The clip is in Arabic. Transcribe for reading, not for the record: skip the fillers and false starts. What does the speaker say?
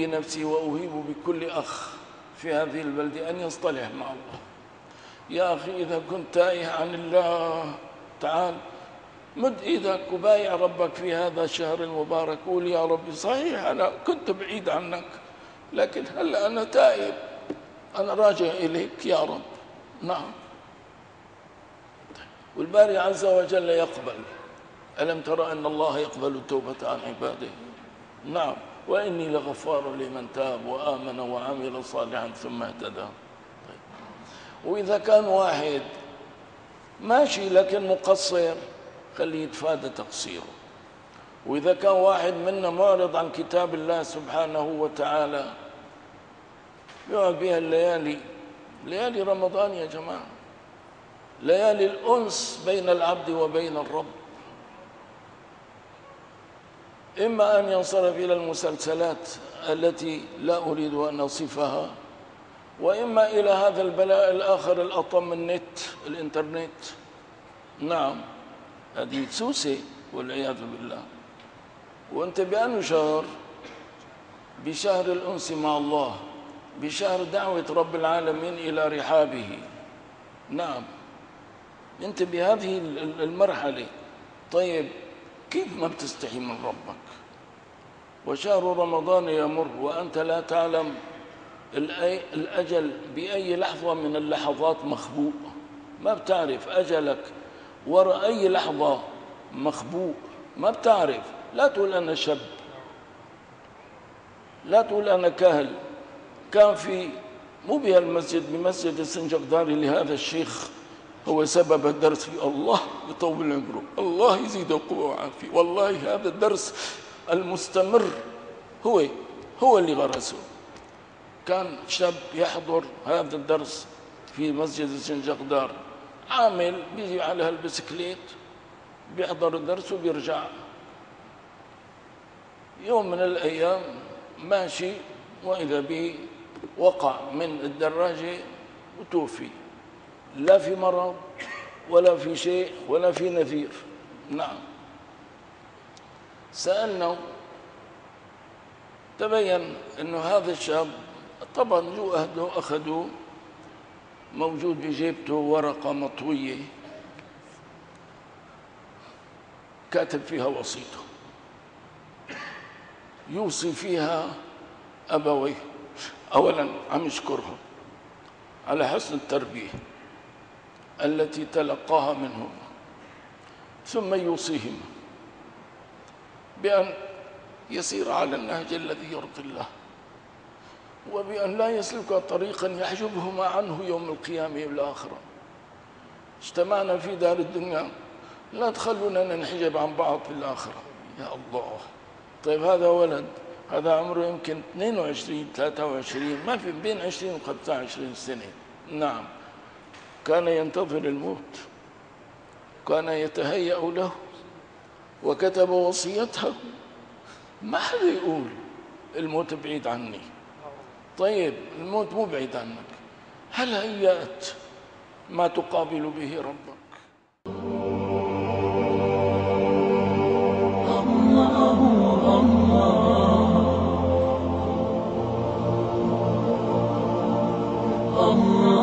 بنفسي وأهيب بكل أخ في هذه البلدة أن يصطلح مع الله. يا أخي إذا كنت تائه عن الله تعال مد إيدك وبايع ربك في هذا الشهر المبارك، قول يا ربي صحيح أنا كنت بعيد عنك، لكن هلأ أنا تائب، أنا راجع إليك يا رب. نعم، والباري عز وجل يقبل. ألم ترى أن الله يقبل التوبة عن عباده؟ نعم، وإني لغفار لمن تاب وآمن وعمل صالحا ثم اهتدى. طيب. وإذا كان واحد ماشي لكن مقصر خليه يتفادى تقصيره. وإذا كان واحد منا معرض عن كتاب الله سبحانه وتعالى يقعد بها الليالي، ليالي رمضان يا جماعة، ليالي الأنس بين العبد وبين الرب. إما أن ينصرف إلى المسلسلات التي لا أريد أن أصفها، وإما إلى هذا البلاء الآخر الأطم، النت، الإنترنت. نعم، هذه سوسة والعياذ بالله. وأنت بأنه شهر؟ بشهر الأنس مع الله، بشهر دعوة رب العالمين إلى رحابه. نعم، أنت بهذه المرحلة. طيب كيف ما بتستحي من ربك؟ وشهر رمضان يمر وأنت لا تعلم الأجل بأي لحظة من اللحظات مخبوء، ما بتعرف أجلك وراء أي لحظة مخبوء، ما بتعرف. لا تقول أنا شاب، لا تقول أنا كاهل. كان في مو بهالمسجد، بمسجد السنجقداري لهذا الشيخ هو سبب الدرس فيه، الله يطول عمره، الله يزيده قوة وعافية. والله هذا الدرس المستمر هو اللي غرسه. كان شاب يحضر هذا الدرس في مسجد السنجقدار، عامل بيجي على هالبسكليت بيحضر الدرس وبيرجع. يوم من الأيام ماشي وإذا به وقع من الدراجة وتوفي، لا في مرض ولا في شيء ولا في نذير. نعم، سألنا تبين أنه هذا الشاب طبعا جو أهله أخذوا، موجود بجيبته ورقة مطوية كاتب فيها وصيته يوصي فيها أبويه. أولا عم يشكرهم على حسن التربية التي تلقاها منهم، ثم يوصيهم بأن يسير على النهج الذي يرضي الله، وبأن لا يسلك طريقا يحجبهما عنه يوم القيامة والآخرة. اجتمعنا في دار الدنيا، لا تخلونا ننحجب عن بعض في الآخرة. يا الله، طيب هذا ولد، هذا عمره يمكن 22 23، ما في بين 20 و 25 سنة. نعم، كان ينتظر الموت، كان يتهيأ له، وكتب وصيته. ما حدا يقول الموت بعيد عني. طيب الموت مو بعيد عنك، هل هيأت ما تقابل به ربك؟ الله